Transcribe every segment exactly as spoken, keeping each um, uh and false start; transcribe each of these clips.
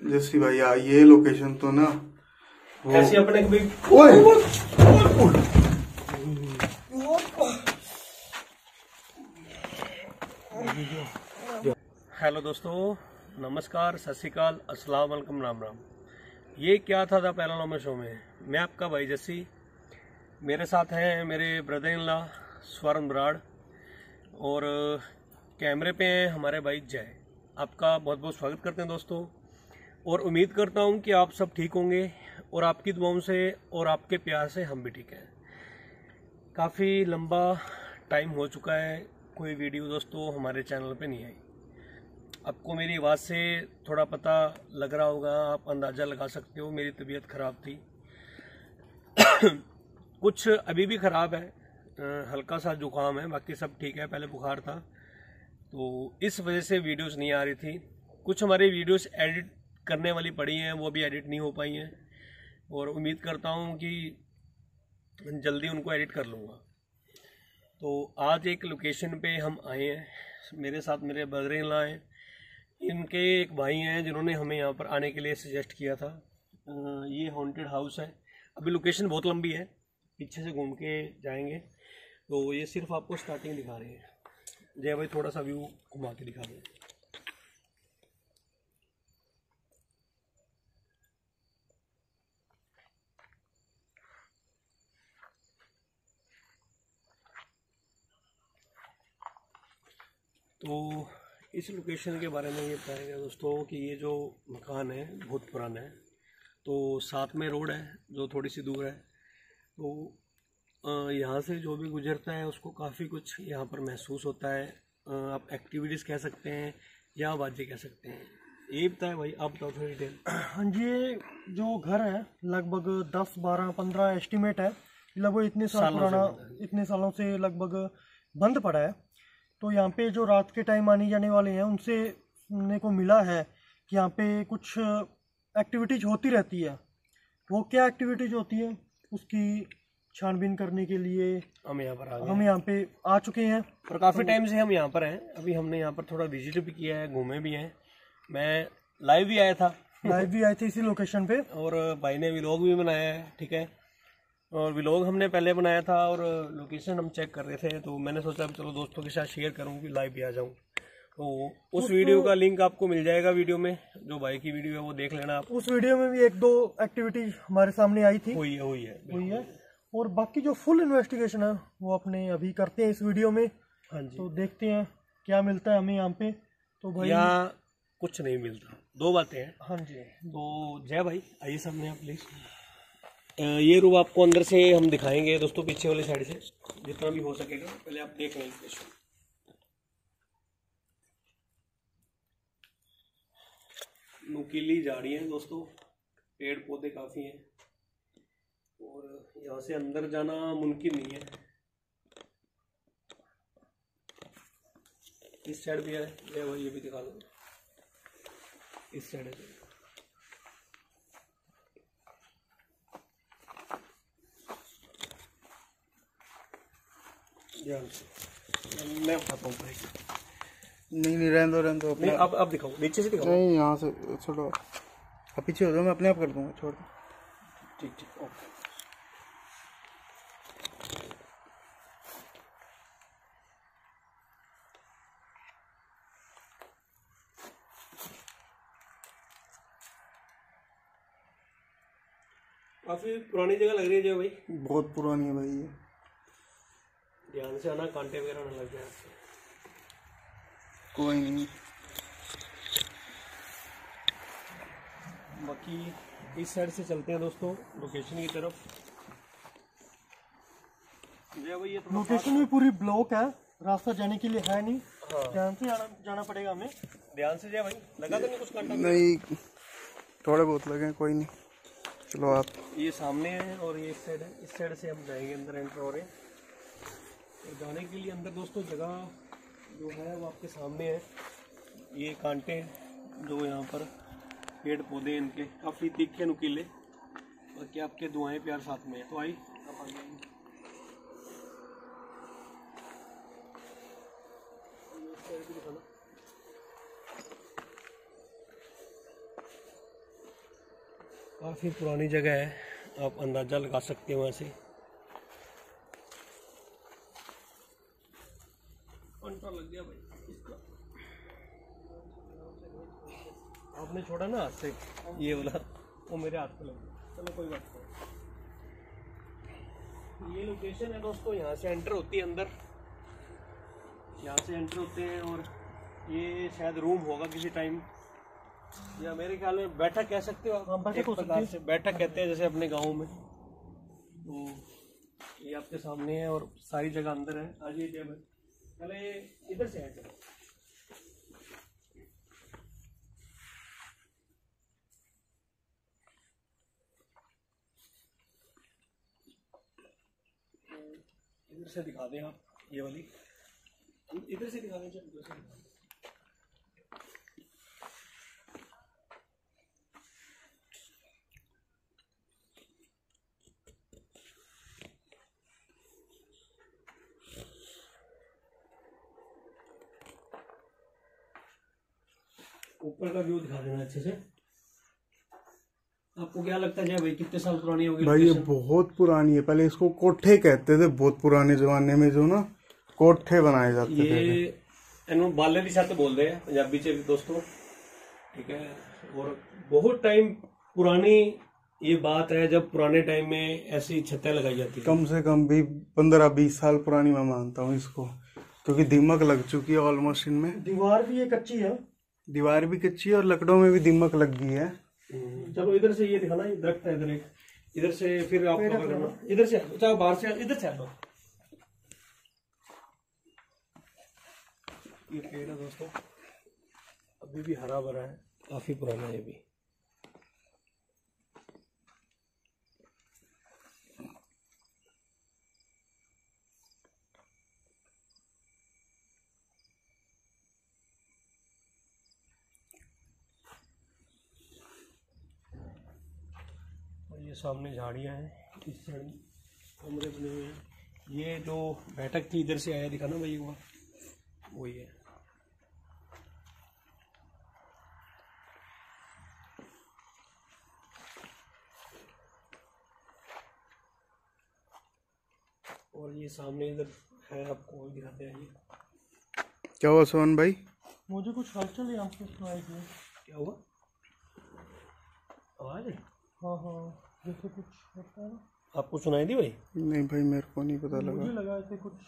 जस्सी भाई यार ये लोकेशन तो ना ऐसी अपने कभी हेलो दोस्तों, नमस्कार, सत श्री अकाल, अस्सलाम वालेकुम, राम राम। ये क्या था था पैरानॉर्मल शो में। मैं आपका भाई जस्सी, मेरे साथ हैं मेरे ब्रदर इन लॉ स्वर्ण बराड़ और कैमरे पे हैं हमारे भाई जय। आपका बहुत बहुत स्वागत करते हैं दोस्तों, और उम्मीद करता हूं कि आप सब ठीक होंगे और आपकी दुआओं से और आपके प्यार से हम भी ठीक हैं। काफ़ी लंबा टाइम हो चुका है, कोई वीडियो दोस्तों हमारे चैनल पे नहीं आई। आपको मेरी आवाज़ से थोड़ा पता लग रहा होगा, आप अंदाज़ा लगा सकते हो मेरी तबीयत ख़राब थी। कुछ अभी भी ख़राब है, हल्का सा जुकाम है, बाकी सब ठीक है। पहले बुखार था तो इस वजह से वीडियोस नहीं आ रही थी। कुछ हमारी वीडियोस एडिट करने वाली पड़ी हैं, वो भी एडिट नहीं हो पाई हैं, और उम्मीद करता हूँ कि जल्दी उनको एडिट कर लूँगा। तो आज एक लोकेशन पे हम आए हैं, मेरे साथ मेरे ब्रदर इन लॉ हैं, इनके एक भाई हैं जिन्होंने हमें यहाँ पर आने के लिए सजेस्ट किया था। ये हॉन्टेड हाउस है। अभी लोकेशन बहुत लंबी है, पीछे से घूम के जाएंगे, तो ये सिर्फ आपको स्टार्टिंग दिखा रहे हैं। जय भाई थोड़ा सा व्यू घुमा के दिखा दें। तो इस लोकेशन के बारे में ये बताएगा दोस्तों कि ये जो मकान है बहुत पुराना है। तो साथ में रोड है जो थोड़ी सी दूर है, तो यहाँ से जो भी गुजरता है उसको काफ़ी कुछ यहाँ पर महसूस होता है। आप एक्टिविटीज़ कह सकते हैं या आवाज़ें कह सकते हैं। ये बताएं भाई, आप बताओ थोड़ी डिटेल। हाँ जी, ये जो घर है लगभग दस बारह पंद्रह एस्टिमेट है, लगभग इतने साल पुराना, इतने सालों से लगभग बंद पड़ा है। तो यहाँ पे जो रात के टाइम आने जाने वाले हैं उनसे सुनने को मिला है कि यहाँ पे कुछ एक्टिविटीज होती रहती है। वो क्या एक्टिविटीज होती है उसकी छानबीन करने के लिए हम यहाँ पर आ गए, हम यहाँ पे आ चुके हैं और काफ़ी टाइम से हम यहाँ पर हैं। अभी हमने यहाँ पर थोड़ा विजिट भी किया है, घूमे भी हैं। मैं लाइव भी आया था लाइव भी आए थे इसी लोकेशन पे, और भाई ने व्लॉग भी बनाया है, ठीक है। और व्लॉग हमने पहले बनाया था और लोकेशन हम चेक कर रहे थे, तो मैंने सोचा चलो दोस्तों के साथ शेयर करूँ कि लाइव भी आ जाऊँ। तो उस, उस वीडियो का लिंक आपको मिल जाएगा वीडियो में, जो भाई की वीडियो है वो देख लेना आप। उस वीडियो में भी एक दो एक्टिविटी हमारे सामने आई थी, हुई है हुई है हुई है और बाकी जो फुल इन्वेस्टिगेशन है वो अपने अभी करते हैं इस वीडियो में। हाँ जी, तो देखते हैं क्या मिलता है हमें यहाँ पे। तो भाई यहाँ कुछ नहीं मिलता, दो बातें हैं। हाँ जी, तो जय भाई आइए सामने आप प्लीज। ये रूम आपको अंदर से हम दिखाएंगे दोस्तों, पीछे वाली साइड से जितना भी हो सकेगा। पहले आप देख लें। नुकीली झाड़ियाँ हैं दोस्तों, पेड़ पौधे काफ़ी हैं, और यहाँ से अंदर जाना मुमकिन नहीं है। इस साइड भी है, ये भाई ये भी दिखा दो, इस साइड है। मैं उठाता हूँ, नहीं नहीं रहने दो रहने दो नहीं अब अब दिखाओ, नीचे से दिखाओ। नहीं यहाँ से छोड़ो, आप पीछे हो जाओ, मैं अपने आप कर दूंगा, छोड़ दो। ठीक ठीक ओके। काफी पुरानी जगह लग रही है जो भाई, बहुत पुरानी है भाई ये। ध्यान से आना, कांटे वगैरह ना लग जाए। कोई नहीं। बाकी इस साइड से चलते हैं दोस्तों लोकेशन की तरफ। लोकेशन भी पूरी ब्लॉक है, रास्ता जाने के लिए है नहीं। हाँ। ध्यान से जाना जाना पड़ेगा हमें। ध्यान से जाए भाई, लगा तो नहीं कुछ कांटा? नहीं थोड़े बहुत लगे, कोई नहीं। चलो आप, ये सामने है और ये इस साइड है, इस साइड से हम जाएंगे अंदर, एंटर हो रहे हैं। तो जाने के लिए अंदर दोस्तों जगह जो है वो आपके सामने है। ये कांटे जो यहाँ पर पेड़ पौधे इनके काफ़ी तीखे नुकीले, और क्या आपके दुआएं प्यार साथ में है। तो आई आप आ जाएंगे। काफ़ी पुरानी जगह है, आप अंदाज़ा लगा सकते हो वहाँ से। अंटा लग गया भाई इसका, आपने छोड़ा ना हाथ से, ये वाला वो मेरे हाथ पे लग गया। चलो कोई बात नहीं। ये लोकेशन है दोस्तों, यहाँ से एंटर होती है अंदर, यहाँ से एंटर होते हैं और ये शायद रूम होगा किसी टाइम, या मेरे ख्याल में बैठक कह सकते हो आप, एक प्रकार से बैठक कहते हैं जैसे अपने गाँव में। तो ये आपके सामने है और सारी जगह अंदर है। आज ये टेबल पहले इधर से है, चलो इधर से दिखा दें आप, ये वाली इधर से दिखा दें, चलो इधर से दिखा दें। ऊपर का व्यू दिखा देना अच्छे से। आपको क्या लगता है जय भाई, कितने साल पुरानी होगी भाई? ये बहुत पुरानी है, पहले इसको कोठे कहते थे, बहुत पुराने जमाने में जो ना कोठे बनाए जाते थे। ये इन्होंने बाले की छत बोलते हैं पंजाबी से दोस्तों, ठीक है। और बहुत टाइम पुरानी ये बात है जब पुराने टाइम में ऐसी छतें लगाई जाती थी। कम से कम भी पंद्रह बीस साल पुरानी मैं मानता हूँ इसको, क्योंकि दीमक लग चुकी है ऑलमोस्ट इनमें। दीवार भी ये कच्ची है, दीवार भी कच्ची है और लकड़ों में भी दीमक लग गई है। चलो इधर से ये दिखाना, ये दरख्त है इधर एक, इधर से फिर आप कवर करना, इधर से चाहे बाहर से, इधर से आ लो। ये पेड़ है दोस्तों, अभी भी हरा भरा है, काफी पुराना है ये भी। ये सामने झाड़ियाँ हैं, इस साइड कमरे बने हुए हैं। ये जो बैठक थी इधर से आया, दिखाना भाई वो वही है। और ये सामने इधर है, आपको दिखाते हैं। ये क्या हुआ सोहन भाई? मुझे कुछ हलचल यहाँ पे सुनाई दी। क्या हुआ? आवाज? हाँ हाँ, जैसे कुछ होता है ना। आपको सुनाई दी भाई? नहीं भाई, मेरे को नहीं पता लगा। मुझे लगा ऐसे कुछ।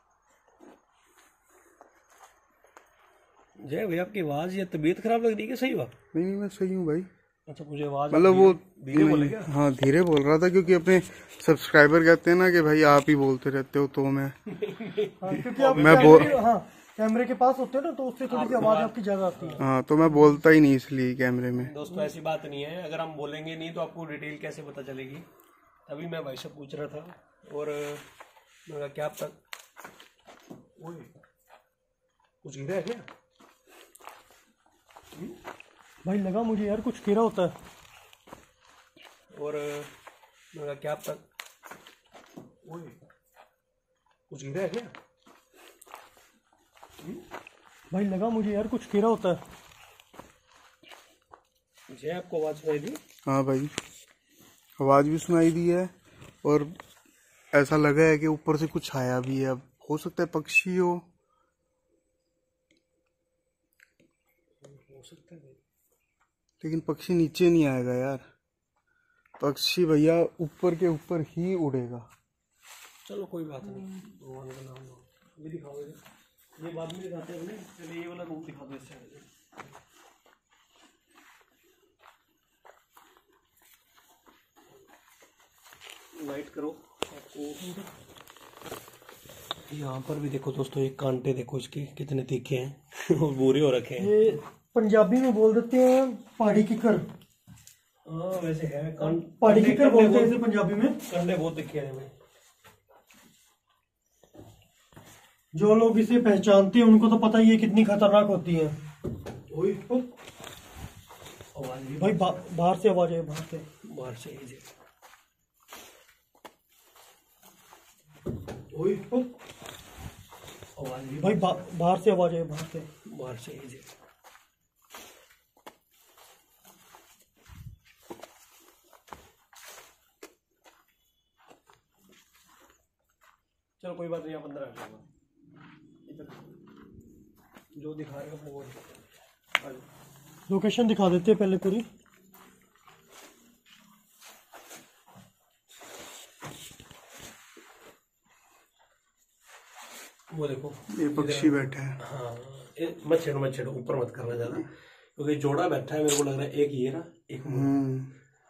जय भाई, आपकी आवाज या तबीयत खराब लग रही है क्या? सही बात? नहीं नहीं, मैं सही हूँ भाई। अच्छा, मुझे आवाज मतलब वो धीरे बोले क्या? हाँ धीरे बोल रहा था, क्योंकि अपने सब्सक्राइबर कहते हैं ना कि भाई आप ही बोलते रहते हो, तो मैं हाँ, क्योंकि आप मैं बोल हाँ कैमरे के पास होते हैं ना, तो उससे थोड़ी सी आवाज आपकी ज्यादा आती है। हाँ, तो मैं बोलता ही नहीं इसलिए कैमरे में। दोस्तों ऐसी बात नहीं है, अगर हम बोलेंगे नहीं तो आपको डिटेल कैसे पता चलेगी। तभी मैं भाई से पूछ रहा था। और मैं क्या आप तक कुछ गिरा है क्या? भाई लगा मुझे यार कुछ कीड़ा होता है। और मैं क्या आप तक कुछ गिरा है क्या? भाई लगा मुझे यार कुछ कीड़ा होता है। मुझे आपको आवाज सुनाई दी? हाँ भाई, आवाज भी सुनाई दी है और ऐसा लगा है कि ऊपर से कुछ आया भी है। अब हो सकता है पक्षी हो, हो सकता है, लेकिन पक्षी नीचे नहीं आएगा यार। पक्षी भैया ऊपर के ऊपर ही उड़ेगा। चलो कोई बात नहीं, भगवान का नाम लो। ये दिखाओ, ये बाद में दिखाते हैं अपने, चलिए ये वाला रूम दिखा दो इससे। लाइट करो आपको। यहाँ पर भी देखो दोस्तों, ये कांटे देखो इसके कितने तीखे हैं और बुरे हो रखे हैं। ये पंजाबी में बोल देते हैं पहाड़ी किकर। हाँ वैसे है, पहाड़ी किकर बोलते हैं इसे पंजाबी में। कंडे बहुत दिखे हैं भाई। जो लोग इसे पहचानते हैं उनको तो पता ही है कितनी खतरनाक होती है। भाई बा, बाहर से आवाज है, बाहर से बाहर से ही भाई बा, बाहर से आवाज है, बाहर से बाहर से ही चलो कोई बात नहीं, आप अंदर आ जाओ, इधर जो दिखा रहे हो अपने को आ जाओ। लोकेशन दिखा देते हैं पहले पूरी। वो देखो ये पक्षी बैठा है। हाँ, ये मत छेड़ो मत छेड़ो, ऊपर मत करना ज्यादा, क्योंकि जोड़ा बैठा है, मेरे को लग रहा है एक ये ना एक हम्म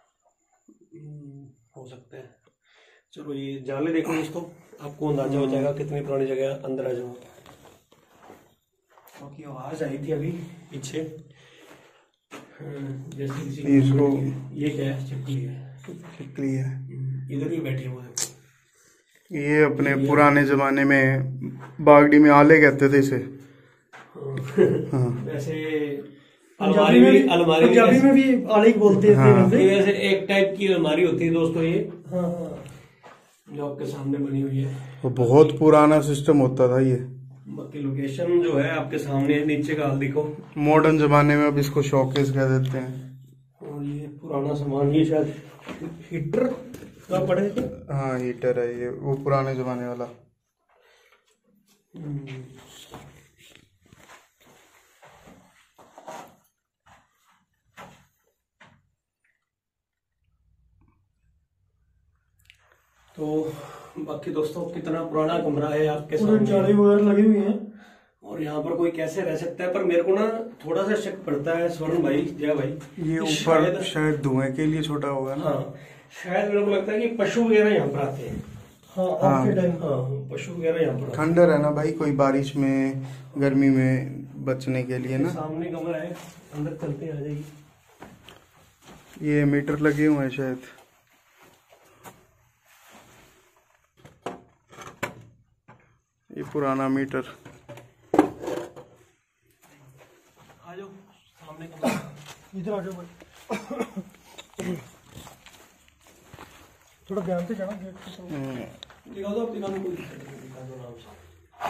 हो सकता है। चलो ये जाले देखो दोस्तों, आपको अंदाजा हो जाएगा कितनी पुरानी जगह है। अंदर आ जाओ। बाकी आवाज आई थी अभी पीछे, जैसे किसी इसको ये क्या है, छिपकली है, छिपकली है। इधर ही बैठी हुआ है। ये अपने पुराने जमाने में बागड़ी में आले कहते थे इसे। हाँ। वैसे पंजाबी में भी, अलमारी पंजाबी में भी आले ही बोलते थे वैसे। ये वैसे एक टाइप की अलमारी होती है दोस्तों ये, हाँ हाँ, जो आपके सामने बनी हुई है। वो बहुत पुराना सिस्टम होता था ये। बाकी लोकेशन जो है आपके सामने है, नीचे का हाल देखो। मॉडर्न जमाने में अब इसको शोकेस कह देते हैं। और ये पुराना सामान, ये शायद हीटर का पड़े थे। हाँ हीटर है ये, वो पुराने जमाने वाला। तो बाकी दोस्तों कितना पुराना कमरा है आपके पूरे जाली सामने, वगैरह लगी हुई है। और यहाँ पर कोई कैसे रह सकता है। पर मेरे को ना थोड़ा सा शक पड़ता है स्वर्ण भाई, जय भाई, ये कि ऊपर शायद शायद धुएं के लिए छोटा होगा ना। हाँ, शायद मेरे को लगता है कि पशु वगैरह यहाँ पर आते हैं। हाँ आज के टाइम। हाँ, पशु वगैरह यहाँ पर आते ठंडा है ना भाई, कोई बारिश में गर्मी में बचने के लिए हैं। ना। सामने कमरा है, अंदर चलते हैं, आ जाइए। ये मीटर लगे हुए हैं शायद। ये पुराना मीटर। आ जाओ सामने कमरा। इधर आ जाओ भाई। थोड़ा ध्यान से जाना गेट के सामने। हम्म, दिखा दो, आप दिखा दो, कोई दिक्कत नहीं, दिखा दो आराम से।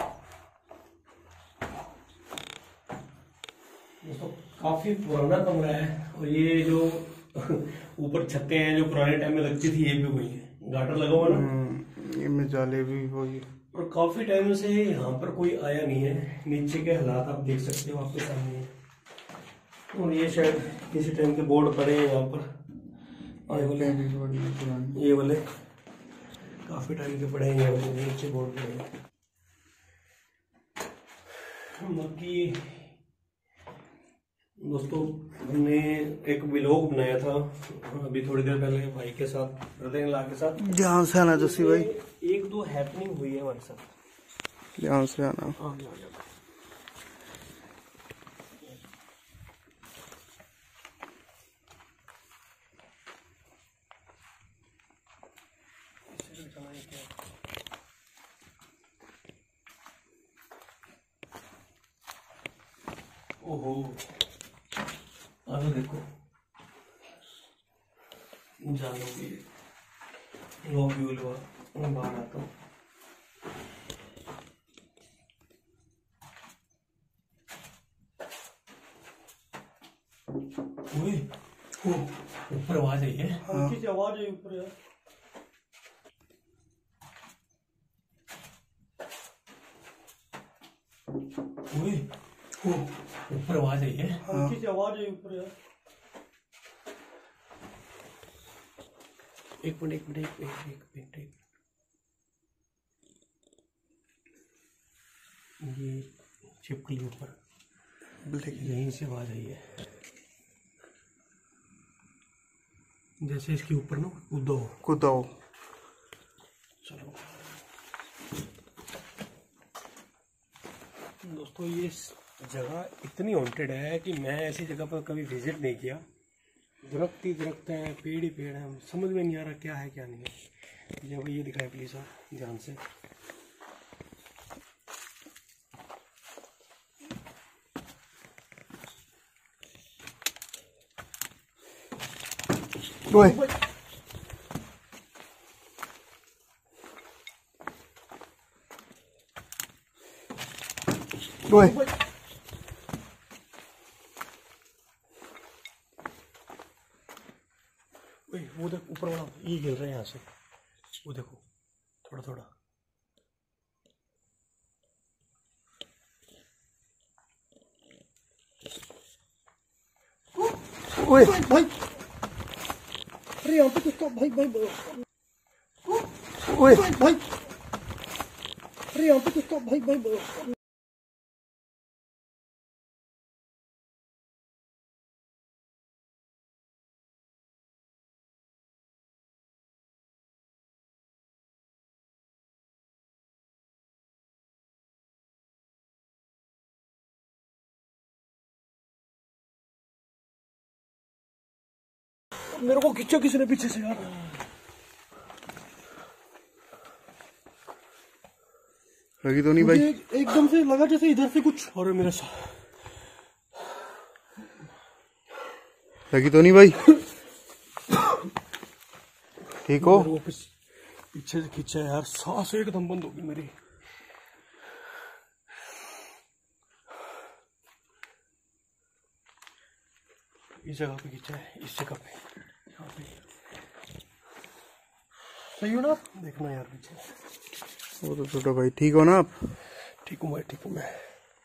दोस्तों काफी पुराना कमरा है, और ये जो ऊपर छतें हैं जो पुराने टाइम में लगती थी, ये भी वही है, गाटर लगा हुआ ना। हम्म, ये में जाले भी वही। और काफी टाइम से यहाँ पर कोई आया नहीं है। नीचे के हालात आप देख सकते हो, आपके सामने। और ये शायद किसी टाइम के बोर्ड पड़े हैं यहाँ पर, ये वाले भी बड़ी पुरानी। ये वाले काफी टाइम के पड़े हैं, ये वाले नीचे बोर्ड पड़े हैं। बाकी दोस्तों हमने एक व्लॉग बनाया था अभी थोड़ी देर पहले भाई के साथ, ब्रदर-इन-लॉ के साथ। ध्यान से आना जसी भाई, एक दो हैपनिंग हुई है हमारे साथ। ध्यान से आना। हाँ, हाँ, हाँ। ओहो, अभी देखो जानो की लो व्यू लो, मैं बाहर आता हूँ। ओए, ओ, ऊपर आवाज आई है। हल्की सी आवाज है ऊपर यार। ओए, ओ, ऊपर आवाज आई है। हल्की सी आवाज है ऊपर यार। एक मिनट एक मिनट एक मिनट एक मिनट एक मिनट। ये छिपकली ऊपर यहीं से आवाज आई है, जैसे इसके ऊपर ना कूदो कूदो। चलो दोस्तों, ये जगह इतनी हॉन्टेड है कि मैं ऐसी जगह पर कभी विजिट नहीं किया। दरख्त ही दरख्त हैं, पेड़ ही पेड़ हैं, समझ में नहीं आ रहा क्या है क्या नहीं है। जब ये दिखाए प्लीज आप ध्यान से। ओए, ओए, ओए, वो देख ऊपर वाला ये गिर रहा है यहाँ से, वो देखो थोड़ा थोड़ा। ओए भाई, अरे यहाँ पे किसका भाई भाई ओए भाई, अरे यहाँ पे किसका भाई भाई मेरे को खींचा किसी ने पीछे से यार। लगी तो नहीं भाई? एक, एकदम से लगा जैसे इधर से कुछ। और मेरे लगी तो नहीं भाई? ठीक हो? पीछे से खींचा यार, सांस एकदम बंद होगी मेरी। इस जगह पे खींचा है, इस जगह पे, यहाँ पे। सही हो ना आप? देखना यार पीछे। वो तो छोटा भाई, ठीक हो ना आप? ठीक हूँ मैं, ठीक हूँ मैं।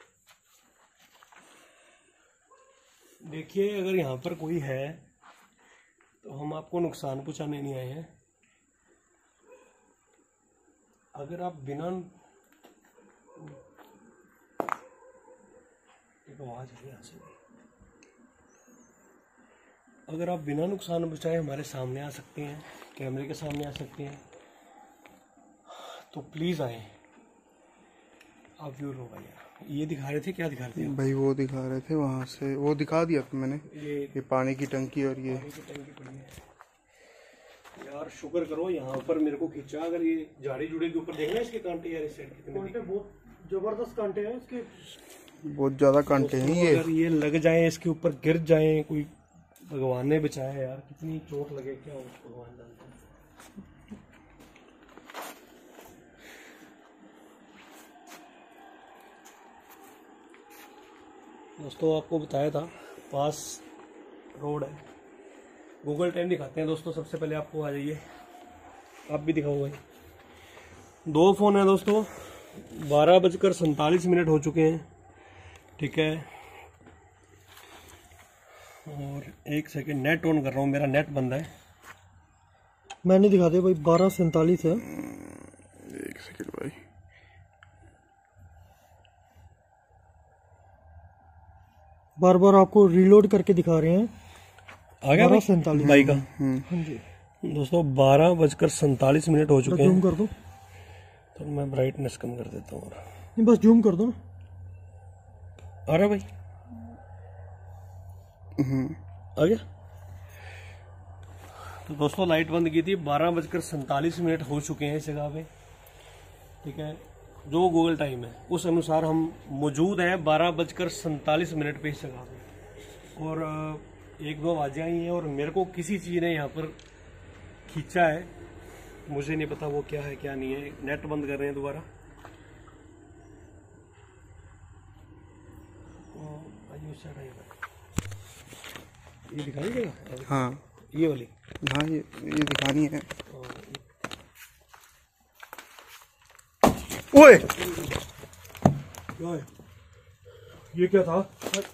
देखिए, अगर यहाँ पर कोई है तो हम आपको नुकसान पहुँचाने नहीं आए हैं। अगर आप बिना एक आवाज है यहाँ से, अगर आप बिना नुकसान पहुँचाए हमारे सामने आ सकते हैं, कैमरे के सामने आ सकते हैं, तो प्लीज़ आए। आप व्यू लो भाई। ये दिखा रहे थे, क्या दिखा रहे थे भाई? वो दिखा रहे थे वहाँ से, वो दिखा दिया था मैंने। ये ये पानी की टंकी और ये पानी की टंकी पड़ी है यार। शुक्र करो यहाँ पर मेरे को खींचा। अगर ये झाड़ी जुड़ी के ऊपर देखना इसके कांटे यार, इस साइड कितने कांटे बहुत जबरदस्त कांटे हैं इसके, बहुत ज्यादा कांटे हैं ये। अगर ये लग जाए, इसके ऊपर गिर जाए, कोई भगवान ने बचाया यार, कितनी चोट लगे क्या भगवान जानता है। दोस्तों आपको बताया था पास रोड है। गूगल टाइम दिखाते हैं दोस्तों। सबसे पहले आपको आ जाइए, आप भी दिखाओ भाई। दो फोन है दोस्तों, बारह बजकर सैंतालीस मिनट हो चुके हैं, ठीक है। और एक सेकंड नेट ऑन कर रहा हूँ, मेरा नेट बंद है। मैंने दिखा दिया भाई, बारह सैंतालीस है। एक सेकंड भाई, बार बार आपको रीलोड करके दिखा रहे हैं। आ गया बारह सैंतालीस भाई का। हाँ जी दोस्तों बारह बजकर सैंतालीस मिनट हो चुके जूम हैं। कर दो, तो मैं ब्राइटनेस कम कर देता हूँ। नहीं बस जूम कर दो ना। आ रहा भाई? आ गया। तो दोस्तों लाइट बंद की थी, बारह बजकर सैंतालीस मिनट हो चुके हैं इस जगह पे, ठीक है। जो गूगल टाइम है उस अनुसार हम मौजूद हैं बारह बजकर सैंतालीस मिनट पे इस जगह पे। और एक दो आवाजें आई हैं और मेरे को किसी चीज़ ने यहाँ पर खींचा है, मुझे नहीं पता वो क्या है क्या नहीं है। नेट बंद कर रहे हैं दोबारा। ये दिखाई देगा? हाँ ये वाली, हाँ ये ये दिखानी है। ओए क्या है ये? क्या था?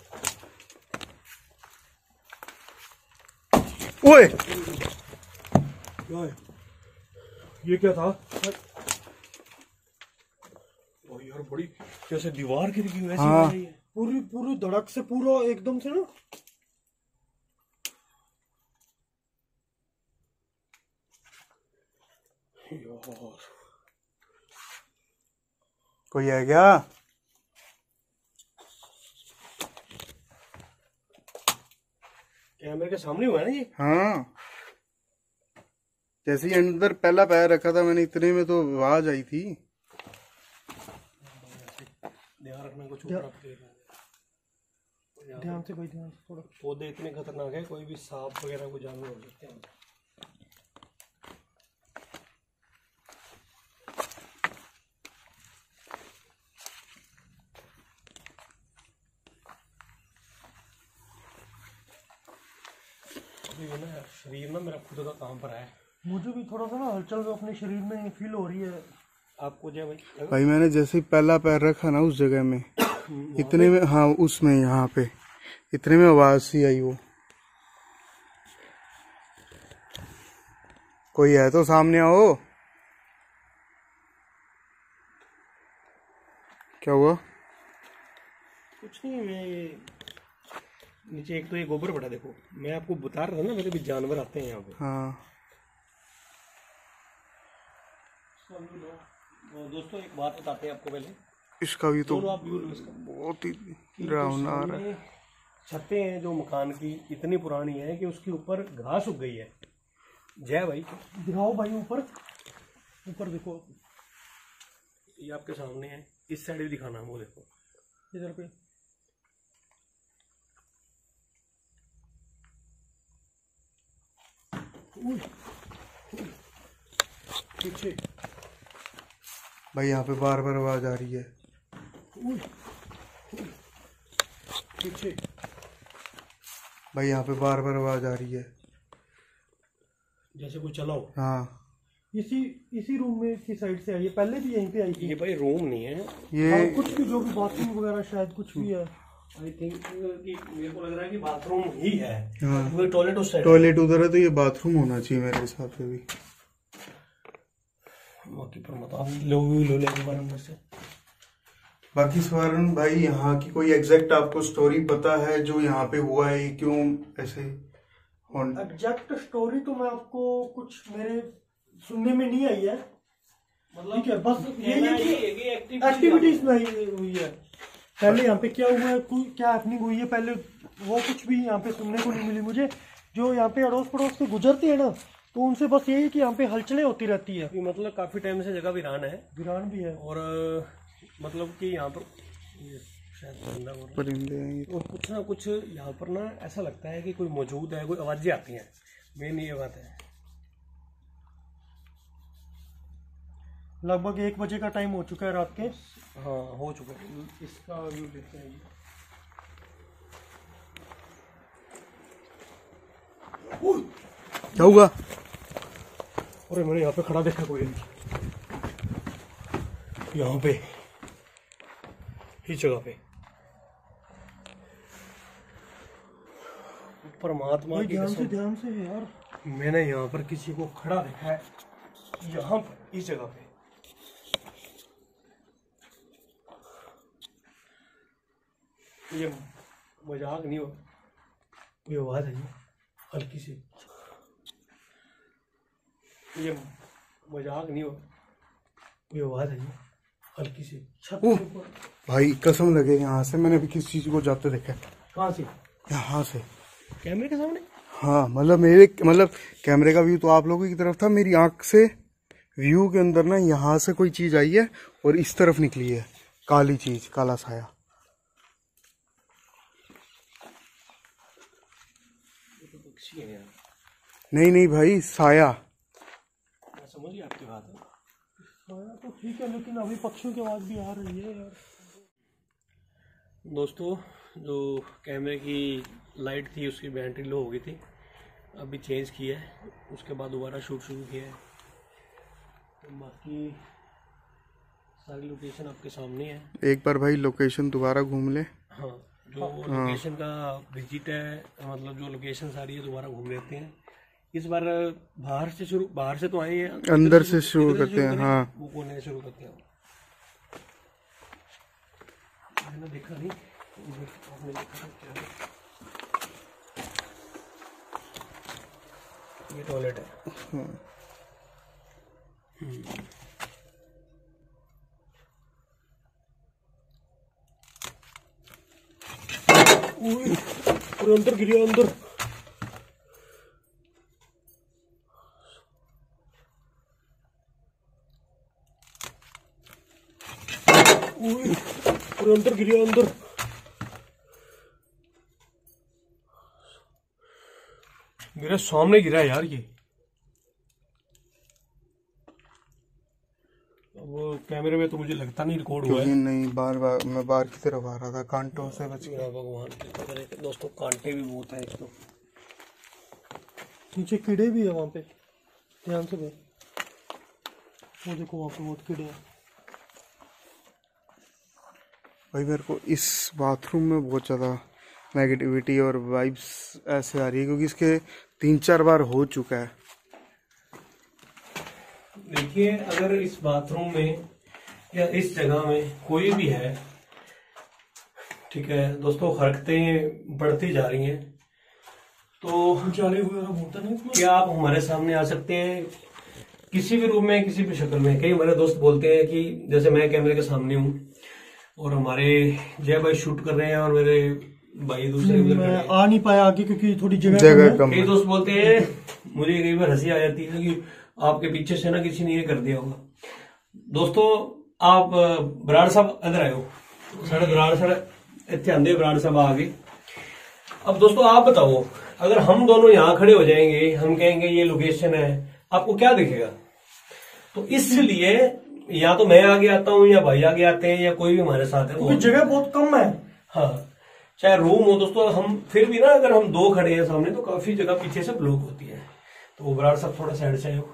ओए क्या है ये? क्या था? ओ यार बड़ी जैसे दीवार गिर गई वैसी हाँ। हो रही है। पूरी पूरी धड़क से पूरा एकदम से ना। यार कोई है क्या? कैमरे के सामने हुआ है ना ये? हाँ, जैसे ही अंदर पहला पैर रखा था मैंने, इतने में तो आवाज आई थी। ध्यान रखना, कुछ ऊपर ध्यान से भाई, ध्यान से थोड़ा। पौधे इतने खतरनाक है, कोई भी सांप वगैरह को जानवर हो सकते हैं। ना यार, शरीर ना मेरा खुद का काम पर है। मुझे भी थोड़ा सा ना हलचल अपने शरीर में फील हो रही है। आपको क्या भाई? भाई मैंने जैसे ही पहला पैर रखा ना उस जगह में, इतने में, हाँ उसमें, यहाँ पे इतने में आवाज सी आई वो। कोई है तो सामने आओ। क्या हुआ? कुछ नहीं, मैं नीचे एक तो ये गोबर पड़ा, देखो मैं आपको बता रहा था ना मेरे भी जानवर आते हैं यहाँ पे। हाँ दोस्तों एक बात बताते हैं आपको पहले, इसका भी तो आप व्यू लो इसका। बहुत ही डरावना आ रहा है। छतें हैं जो मकान की इतनी पुरानी है कि उसके ऊपर घास उग गई है। जय भाई, दिखाओ भाई ऊपर, ऊपर देखो, ये आपके सामने है, इस साइड भी दिखाना, वो देखो इधर पे। पीछे भाई यहाँ पे बार बार आवाज आ रही है। पीछे भाई यहाँ पे बार बार आवाज आ रही है, जैसे कोई चला हो। हाँ इसी इसी रूम में की साइड से आई है, पहले भी यहीं पे आई थी। ये भाई रूम नहीं है ये, हाँ, कुछ भी जो भी बाथरूम वगैरह शायद कुछ भी है। आई थिंक कि मेरे को लग रहा है कि बाथरूम ही है। हाँ टॉयलेट उस साइड, टॉयलेट उधर है तो ये बाथरूम होना चाहिए मेरे हिसाब से भी। बाकी पर मत आप लो लो ले के बारे में से। बाकी स्वर्ण भाई यहाँ की कोई एग्जैक्ट आपको स्टोरी पता है जो यहाँ पे हुआ है, क्यों ऐसे? एग्जैक्ट स्टोरी तो मैं आपको कुछ मेरे सुनने में नहीं आई है, मतलब ठीक है, बस ये कहना है ये है कि कि एक्टिविटीज में हुई है। पहले यहाँ पे क्या हुआ है, कोई क्या हैपनिंग हुई है पहले, वो कुछ भी यहाँ पे सुनने को नहीं मिली मुझे। जो यहाँ पे अड़ोस पड़ोस से गुजरती है ना, तो उनसे बस यही कि यहाँ पे हलचलें होती रहती है। मतलब काफी टाइम से जगह वीरान है, वीरान भी है, और मतलब कि यहाँ पर ये शायद परिंदा बोल रहा है। परिंदे हैं ये। और कुछ ना कुछ यहाँ पर ना ऐसा लगता है कि कोई मौजूद है, कोई आवाजें आती हैं, मेन ये बात है। लगभग एक बजे का टाइम हो चुका है रात के। हाँ हो चुका है, इसका व्यू देखते हैं। क्या हुआ? अरे मैंने यहाँ पे खड़ा देखा कोई यहाँ पे इस जगह पे। परमात्मा की ध्यान से कसम, ध्यान से है यार, मैंने यहाँ पर किसी को खड़ा देखा है, यहाँ पर इस जगह पे। ये मजाक नहीं हो, कोई आवाज आई है हल्की सी, ये मजाक नहीं हो, कोई आवाज आई है हल्की सी छत के ऊपर। भाई कसम लगे यहाँ से मैंने भी किसी चीज को जाते देखा है। कहाँ से? यहाँ से, कैमरे के सामने? हाँ मतलब मेरे मतलब कैमरे का व्यू तो आप लोगों की तरफ था, मेरी आंख से व्यू के अंदर ना यहाँ से कोई चीज आई है और इस तरफ निकली है, काली चीज, काला साया। नहीं नहीं भाई, साया। मैं समझ गया आपकी बात है। साया तो ठीक है, लेकिन अभी पक्षियों की आवाज भी आ रही है यार। दोस्तों जो कैमरे की लाइट थी उसकी बैटरी लो हो गई थी, अभी चेंज की है, उसके बाद दोबारा शूट शुरू किया है। तो बाकी सारी लोकेशन आपके सामने है। एक बार भाई लोकेशन दोबारा घूम ले। हाँ जो लोकेशन का विजिट है, मतलब जो लोकेशन सारी है दोबारा घूम लेते हैं। इस बार बाहर से शुरू, बाहर से तो आए हैं, अंदर से शुरू करते हैं। हाँ वो कोने से शुरू करते हैं। मैंने देखा नहीं, आपने देखा क्या है? ये टॉयलेट है। और अंदर गिरा, अंदर और अंदर गिरा, अंदर मेरे सामने गिरा यार ये। अब कैमरे में तो मुझे लगता नहीं रिकॉर्ड हुआ है। नहीं, बार बार मैं बाहर की तरफ आ रहा था, कांटों से बच गया। भगवान कृपा करे। दोस्तों कांटे भी बहुत है, एक तो नीचे कीड़े भी है वहाँ पे, ध्यान से भाई, वो देखो वहाँ पे बहुत कीड़े हैं। भाई मेरे को इस बाथरूम में बहुत ज़्यादा नेगेटिविटी और वाइब्स ऐसे आ रही है, क्योंकि इसके तीन चार बार हो चुका है। देखिए, अगर इस बाथरूम में या इस जगह में कोई भी है, ठीक है दोस्तों, हरकतें बढ़ती जा रही हैं, तो क्या आप हमारे सामने आ सकते हैं किसी भी रूम में, किसी भी शक्ल में। कई हमारे दोस्त बोलते हैं कि जैसे मैं कैमरे के सामने हूँ और हमारे जय भाई शूट कर रहे हैं और मेरे भाई दूसरे उधर मैं आ नहीं पाया आगे क्योंकि थोड़ी जगह जगह कम। कई दोस्त बोलते हैं, मुझे कई बार हंसी आ जाती है कि आपके पीछे से ना किसी ने ये कर दिया होगा। दोस्तों, आप बराड़ साहब इधर आए हो, साढ़े बराड़ साढ़े इतने आंदे बराड़ साहब आगे। अब दोस्तों आप बताओ, अगर हम दोनों यहाँ खड़े हो जाएंगे, हम कहेंगे ये लोकेशन है, आपको क्या दिखेगा? तो इसलिए या तो मैं आगे आता हूँ या भाई आगे आते हैं या कोई भी हमारे साथ है, क्योंकि जगह बहुत कम है। हाँ, चाहे रूम हो दोस्तों, हम फिर भी ना अगर हम दो खड़े हैं सामने तो काफी जगह पीछे से ब्लॉक होती है। तो बराड़ साहब थोड़ा साइड से आए,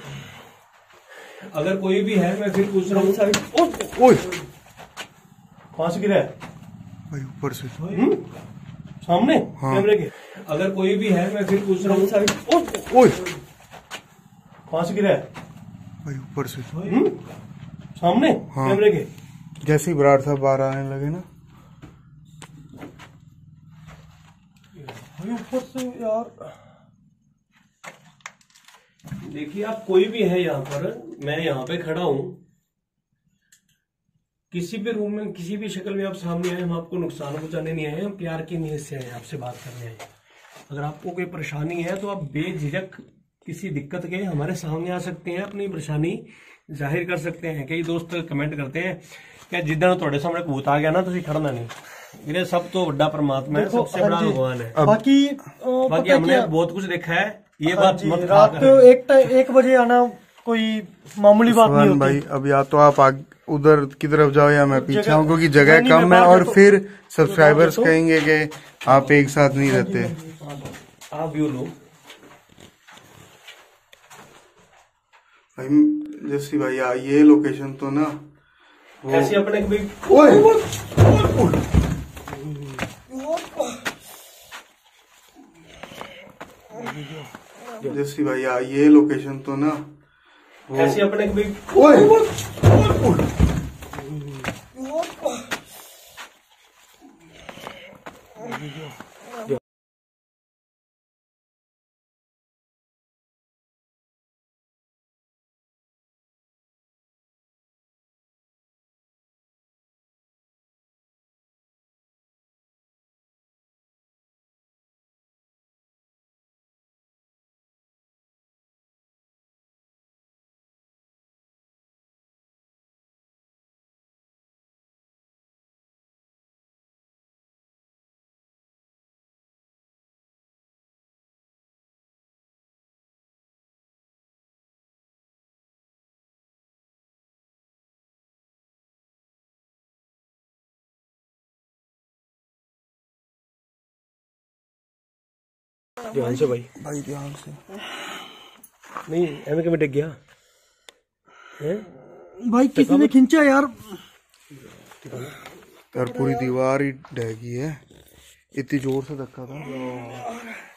अगर कोई भी है, मैं फिर पूछ रहा हूँ साइड। ओए कहां से गिरा है भाई? ऊपर से। हुँ? सामने हाँ। कैमरे के। अगर कोई भी है, मैं फिर पूछ रहा हूँ साइड। ओए कहां से गिरा है भाई? ऊपर से। हुँ? सामने हाँ। कैमरे के। जैसे ही बराड़ साहब बाहर आने लगे ना, ऊपर से यार देखिए, आप कोई भी है यहाँ पर, मैं यहाँ पे खड़ा हूँ, किसी भी रूम में किसी भी शक्ल में आप सामने आए, हम आपको नुकसान पहुंचाने नहीं आए, हम प्यार की नीयत से आए, आपसे बात करने आए। अगर आपको कोई परेशानी है तो आप बेझिझक किसी दिक्कत के हमारे सामने आ सकते हैं, अपनी परेशानी जाहिर कर सकते हैं। कई दोस्त कमेंट करते हैं कि जिद्दन थोड़े सामने भूत आ गया ना तुम खड़ना नहीं। मेरे सब तो बड़ा परमात्मा है, सबसे बड़ा भगवान है। बाकी बाकी हमने बहुत कुछ देखा है, ये बात मत रात को एक एक बजे आना कोई मामूली बात नहीं होती भाई। अब या तो आप आग, उधर की तरफ जाओ या मैं पीछे आऊँ, क्योंकि जगह कम है और फिर सब्सक्राइबर्स कहेंगे कि आप एक साथ नहीं रहते। आप व्यू लो भाई। जैसी भाई आ, ये लोकेशन तो ना वो ऐसे अपने कभी जैसी भाई आ, ये लोकेशन तो ना वो ऐसे अपने कभी ध्यान से भाई भाई ध्यान से नहीं एम के डिग गया है भाई, किसी ने खींचा यार। यार पूरी दीवार ही ढह गई है, इतनी जोर से धक्का था।